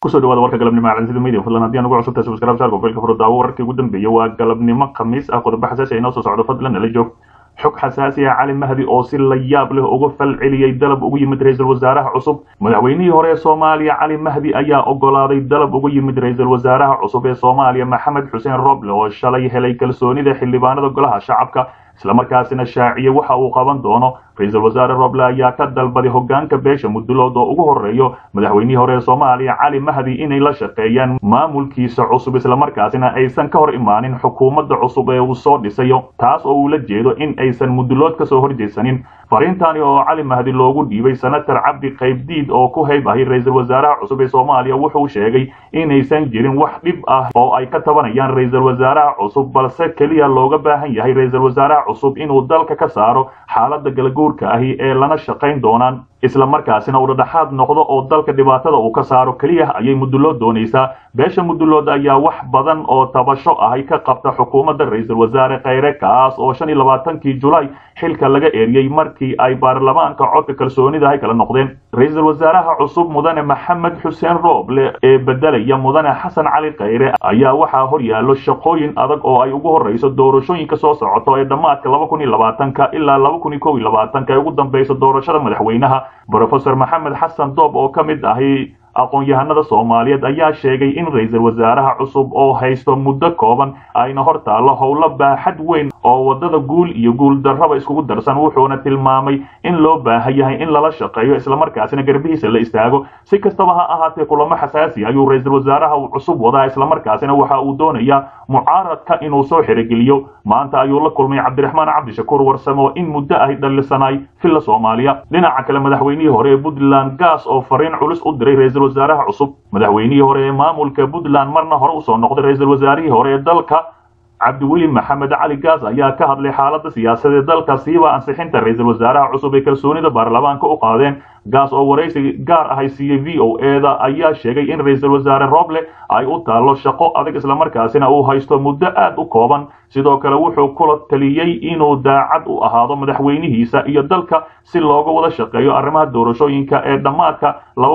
kusoo dhawaada warka galabnimo caalamsida media fadlan haddii aan ugu cusubtahay subscribe saar gobolka furdaawo warkii ugu dambeeyay waa galabnimo khamiis ah qodobo xasaasi ah inoo soo socdo fadlan nala joog xog xasaasi ah cali mahdi oo si la yaab leh uga falceliyay dalab ugu yimid ra'iisul wasaaraha cusub madaxweynihii hore ee Soomaaliya cali mahdi ayaa ogolaaday dalab ugu yimid ra'iisul wasaaraha cusub ee Soomaaliya Maxamed Xuseen Roble oo shalay helay kalsoonida xildhibaanada golaha shacabka isla markaasina shaaciye waxa uu qaban doono ra'iisul wasaare Roble ayaa ka dalbaday hoggaanka beesha mudulooda oo ugu horeeyo madaxweynihii hore ee Soomaaliya cali mahdi inay la shaqeeyaan maamulkiisa cusub isla markaasina aysan ka hor imaanin xukuumadda cusub ee uu soo dhisayo taas oo uu la jeedo in aysan mudulood ka soo horjeesanin fariintani oo cali mahdi loogu dhiibay senator cabdi qaybdiid oo ku haybahay ra'iisul wasaaraha cusub ee Soomaaliya wuxuu sheegay inaysan jirin wax dhib ah oo ay ka tabanayaan ra'iisul wasaaraha cusub balse kaliya looga baahan yahay ra'iisul wasaaraha cusub inuu dalka ka saaro xaaladda galguurka ahi ee lana shaqayn doonaan isla markaasina uu dhexaad noqdo oo dalka dhibaatada uu ka saaro kaliya ayay mudulood doonaysaa beesha mudulood ayaa wax badan oo tabasho ah ka qabta xukuumadda ra'iisul wasaare Khayre kaas oo 25kii July xilka laga eeriyay markii ay baarlamaanka codka kalsoonida ay kala noqdeen ra'iisul wasaaraha cusub mudane Maxamed Xuseen Roble ee bedelaya mudane Xasan Cali Khayre ayaa waxa hor yaalo shaqooyin adag oo ay ugu horeyso doorashooyinka soo socota ee dhamaadka 2020 ilaa 2021 ee ugu dambeeyay doorashada madaxweynaha Professor Maxamed Xasan Doob oo kamid ahi aqoon-yahanada Soomaaliyeed ayaa sheegay in ra'iisul wasaaraha cusub oo haysto muddo kooban ayna hortaalo howlo baaxad weyn oo wadada guul iyo guul darraba iskugu darsan wuxuuna tilmaamay in loo baahan yahay in lala shaqeeyo isla markaasina garbihiisa la istaago si kastaba ha ahaatee kulamo xasaasi ayuu ra'iisul wasaaraha cusub wadaa isla markaasina waxa uu doonayaa mucaaradka inuu soo xirigeliyo maanta ayuu la kulmay Cabdiraxmaan Cabdishakuur Warsamo in muddo ay dhalisanay filla Soomaaliya dhinaca kale madaxweynihii hore ee Puntland gas oo fariin culus u diray ra'iisul wasaaraha cusub madaxweynihii hore ee maamulka Puntland marna hore u soo noqday ra'iisul wasaarihii hore ee dalka Cabdiweli Maxamed Cali Gaas ayaa ka hadlay xaaladda siyaasadeed dalka siiba ansixinta ra'iisul wasaaraha cusub ee kalsoonida baarlamaanka u qaadeen gaas oo wareysi gaar ah siiyay VOA ayaa sheegay in ra'iisul wasaare Roble ay u taalo shaqo adag isla markaasina uu haysto muddo aad u kooban sidoo kale wuxuu kula taliyay inuu daacad u ahaado madaxweynihiisa iyo dalka si looga wada shaqeeyo arrimaha doorashooyinka ee dhamaadka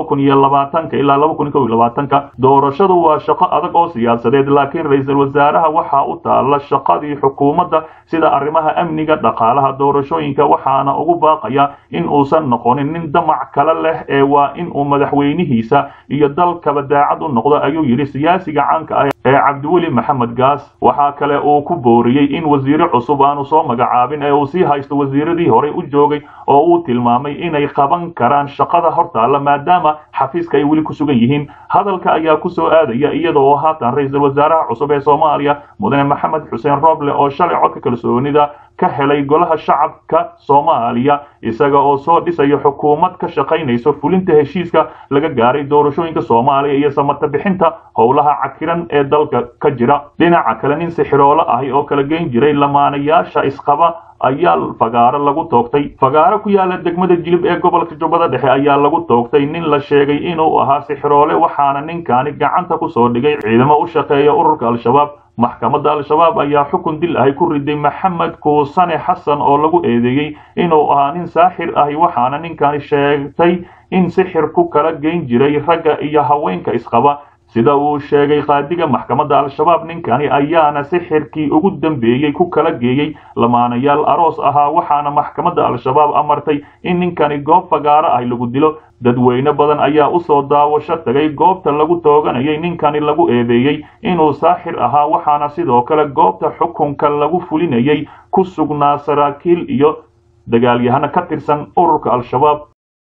2020 ilaa 2021 doorashadu waa shaqo adag oo siyaasadeed laakiin ra'iisul wasaaraha waxa uu taalo shaqadii xukuumadda sida arrimaha amniga dhaqaalaha doorashooyinka waxaana ugu baaqaya in uusan noqonin nin damac kala leh ee waa in uu madaxweynihiisa iyo dalkaba daacad u noqdo ayuu yiri siyaasiga caanka ah ee Cabdiweli Maxamed Gaas waxa kale uu ku booriyay in wasiiro cusub aanu soo magacaabin ee uu sii haysto wasiiradii hore u joogay oo uu tilmaamay inay qaban karaan shaqada hortaala maadaama xafiiska ay weli ku sugan yihiin hadalka ayaa ku soo aadaya iyadoo haatan ra'iisul wasaaraha cusub ee Soomaaliya mudane Maxamed Xuseen Roble oo shalay codka kalsoonida ka helay golaha shacabka Soomaaliya isaga oo soo dhisay xukuumad ka shaqeynayso fulinta heshiiska laga gaaray doorashooyinka Soomaaliya iyo samata bixinta howlaha cakiran ee dalka ka jira dhinaca kale nin sixroolo ah oo kala geyn jiray lamaanayaasha isqaba ayaa fagaaro lagu toogtay fagaaro ku yaala degmada Jilib ee gobolka Jubbada Dhexe ayaa lagu toogtay nin la sheegay inuu ahaa sixroole waxaana ninkani gacanta ku soo dhigay ciidamo u shaqeeya ururka Al-Shabaab maxkamadda Al-Shabaab ayaa xukun dil ah ku riday Maxamed Kuusane Xasan oo lagu eedeeyay inuu ahaa nin saaxir ah waxaana ninkani sheegtay in sixir ku kala geyn jiray ragga iyo haweenka isqaba sida uu sheegay qaadiga maxkamadda Al-Shabaab ninkani ayaana sixirkii ugu dambeeyay ku kala geeyay lamaanayaal aroos ahaa waxaana maxkamadda Al-Shabaab amartay in ninkani goob fagaaro ah lagu dilo dadweyne badan ayaa u soo daawasho tagay goobta lagu tooganayay ninkani lagu eedeeyay inuu saaxir ahaa waxaana sidoo kale goobta xukunka lagu fulinayay ku sugnaa saraakiil iyo dagaalyahano ka tirsan ururka Al-Shabaab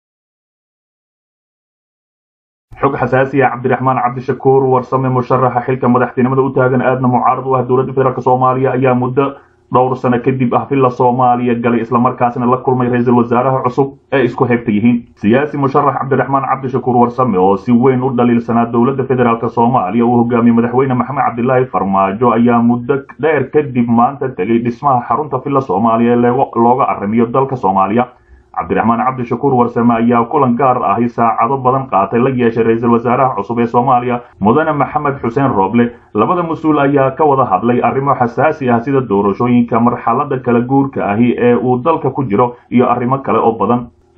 xog xasaasi ah Cabdiraxmaan Cabdishakuur Warsame musharaxa xilka madaxtinimada u taagan aadna mucaarad u ah dowladda federaalka Soomaaliya ayaa muddo dhowr sano kadib filla Soomaaliya galay isla markaasina la kulmay ra'iisul wasaaraha cusub ee isku heybta yihiin siyaasi musharax Cabdiraxmaan Cabdishakuur Warsame oo si weyn u dhaliilsanaa dowladda federaalka Soomaaliya uu hogaamiyay madaxweyne Maxamed Cabdilaahi Farmaajo ayaa muddo dheer kadib maanta tagay dhismaha xarunta filla Soomaaliya ee looga arrimiyo dalka Soomaaliya Cabdiraxmaan Cabdishakuur Warsame ayaa kulan gaar ah saacado badan qaatay la yeeshay ra'iisul wasaaraha cusub ee Soomaaliya mudane Maxamed Xuseen Roble labada mas'uul ayaa ka wada hadlay arrimo xasaasi ah sida doorashooyinka marxaladda kala guurka ah ee uu dalka ku jiro iyo arrimo kale oo badan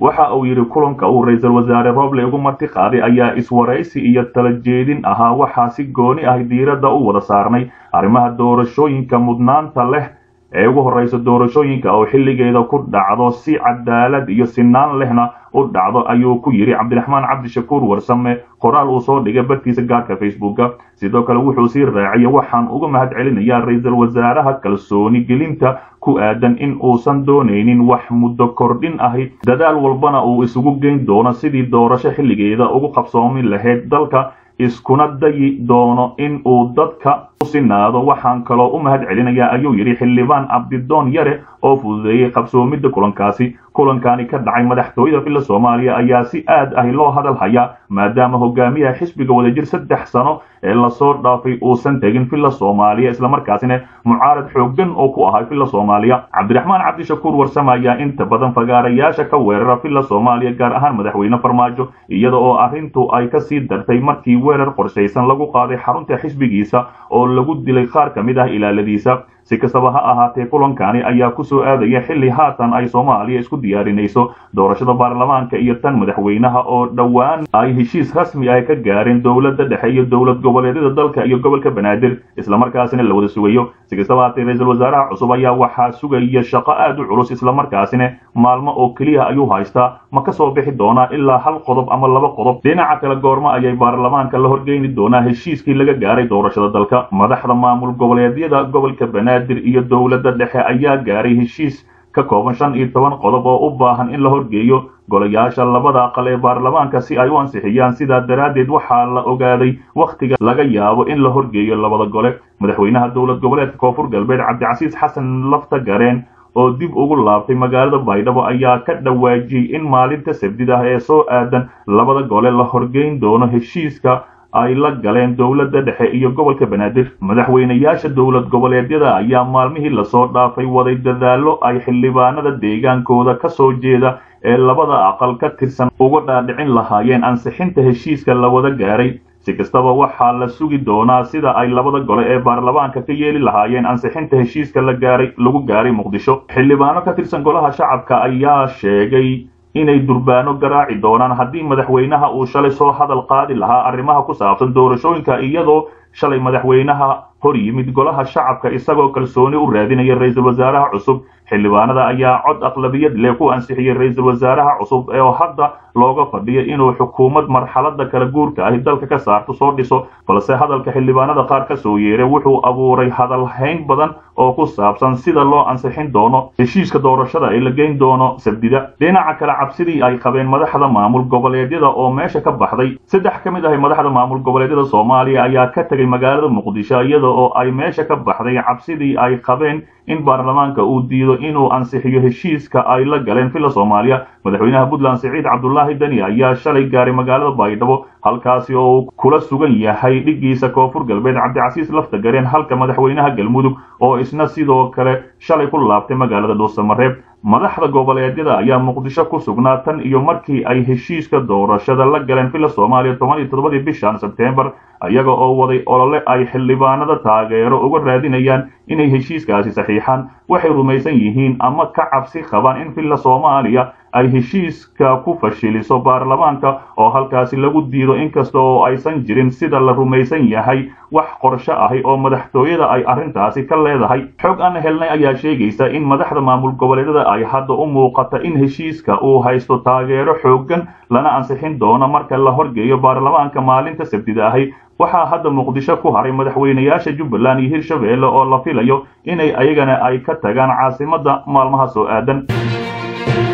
waxa uu yidhi kulanka uu ra-iisul wasaare Roble ugu marti qaaday ayaa iswaraysi iyo tala jeedin ahaa waxaa si gooni ah diiradda u wada saarnay arrimaha doorashooyinka mudnaanta leh ee ugu horeysa doorashooyinka oo xilligeeda ku dhacdo si cadaalad iyo sinaan lehna u dhacdo ayuu ku yiri Cabdiraxmaan Cabdishakuur Warsame qoraal uu soo dhigay bartiisa gaarka Facebook sidoo kale wuxuu sii raaciyay waxaan uga mahadcelinayaa ra-iisul wasaaraha kalsooni gelinta ku aadan in uusan dooneynin wax muddo kordhin ahi dadaal walbana uu isugu geyn doono sidii doorasho xilligeeda ugu qabsoomi lahayd dalka iskuna dayi doono in uu dadka u sinaado waxaan kaloo u mahadcelinayaa ayuu yiri xildhibaan Abdidoon Yare oo fududeeyay qabsoomida kulankani ka dhacay madaxtooyada filla Soomaaliya ayaa si aad ah loo hadal hayaa maadaama hogaamiyaha xisbiga wadajir 3 sano ee la soo dhaafay uusan tagin filla Soomaaliya isla markaasina mucaarad xooggan oo ku ahaa filla Soomaaliya Cabdiraxmaan Cabdishakuur Warsame ayaa inta badan fagaarayaasha ka weerara filla Soomaaliya gaar ahaan madaxweyne Farmaajo iyada oo arrintu ay ka sii dartay markii weerar qorshaysan lagu qaaday xarunta xisbigiisa oo lagu dilay qaar ka mid ah ilaaladiisa si kastaba ha ahaatee kulankani ayaa ku soo aadaya xilli haatan ay Soomaaliya isku diyaarinayso doorashada baarlamaanka iyo tan madaxweynaha oo dhawaan ay heshiis rasmi ah ka gaareen dawladda dhexe iyo dawlad goboleedyada dalka iyo gobolka Banaadir isla markaasina la wada sugayo si kastaba ha ra'iisul wasaaraha cusub ayaa waxaa sugaya shaqo aad u culus isla markaasina maalmo oo kaliya ayuu haystaa ma ka soo bixi doona ilaa hal qodob ama laba qodob dhinaca kala goorma ayay baarlamaanka la horgeyn doonaa heshiiskii laga gaaray doorashada dalka madaxda maamul goboleedyada gobolka Banaadir iyo dawladda dhexe ayaa gaaray heshiis ka kooban 15 qodob oo u baahan in la horgeeyo golayaasha labada aqal ee baarlamaanka si ay u ansixiyaan sidaa daraadeed waxaa la ogaaday waqtiga laga yaabo in la horgeeyo labada gole madaxweynaha dawlad goboleedka Koonfur Galbeed Cabdicasiis Xasan Laftagareen oo dib ugu laabtay magaalada Baydhabo ayaa ka dhawaajiyay in maalinta Sabtida ee soo aadan labada gole la horgeyn doono heshiiska ay la galeen dawladda dhexe iyo gobolka Banaadir madaxweynayaasha dawlad goboleedyada ayaa maalmihii la soo dhaafay waday dadaalo ay xildhibaanada deegaankooda ka soo jeeda ee labada aqal ka tirsan uga dhaadhicin lahaayeen ansixinta heshiiska la wada gaaray si kastaba waxaa la sugi doonaa sida ay labada gole ee baarlamaanka ka yeeli lahaayeen ansixinta heshiiska lagu gaaray Muqdisho xildhibaano ka tirsan golaha shacabka ayaa sheegay inay durbaano garaaci doonaan haddii madaxweynaha uu shalay soo hadal qaadi lahaa arrimaha ku saabsan doorashooyinka iyadoo shalay madaxweynaha hor yimid golaha shacabka isagoo kalsooni u raadinaya ra'iisul wasaaraha cusub xildhibaanada ayaa cod aqlabiyad leh ku ansixiyay ra'iisul wasaaraha cusub ee hadda looga fadhiyo inuu xukuumad marxaladda kala guurka ah dalka ka saarto soo dhiso balse hadalka xildhibaanada qaar ka soo yeeray wuxuu abuuray hadal hayn badan oo ku saabsan sida loo ansixin doono heshiiska doorashada ee la geyn doono Sabtida dhinaca kale cabsidii ay qabeen madaxda maamul goboleedyada oo meesha ka baxday saddex ka mid ah madaxda maamul goboleedyada Soomaaliya ayaa ka tagay magaalada Muqdisho iyada oo ay meesha ka baxday cabsidii ay qabeen in baarlamaanka uu diido inuu ansixiyo heshiiska ay la galeen filla Soomaaliya madaxweynaha Puntland Siciid Cabdullaahi Dani ayaa shalay gaaray magaalada Baydhabo halkaasi oo kula sugan yahay dhigiisa Koonfur Galbeed Cabdicasiis Laftagareen halka madaxweynaha Galmudug oo isna sidoo kale shalay ku laabtay magaalada Dhuusamareeb madaxda goboleedyada ayaa Muqdisho ku sugnaa tan iyo markii ay heshiiska doorashada la galeen filla Soomaaliya 17 bishan September ayaga oo waday olole ay xildhibaanada taageero uga raadinayaan inay heshiiskaasi saxiixaan waxay rumaysan yihiin ama ka cabsi qabaan in filla Soomaaliya ay heshiiska ku fashiliso baarlamaanka oo halkaasi lagu diido inkasta oo aysan jirin sida la rumaysan yahay wax qorshe ah oo madaxtooyada ay arrintaasi ka leedahay xog aan helnay ayaa sheegaysa in madaxda maamul goboleedyada ay hadda u muuqata in heshiiska uu haysto taageero xooggan lana ansixin doono marka la horgeeyo baarlamaanka maalinta Sabtida ah waxaa hadda Muqdisho ku haray madaxweynayaasha Jubbaland iyo Hirshabelle oo la filayo inay ayagana ay ka tagaan caasimadda maalmaha soo aadan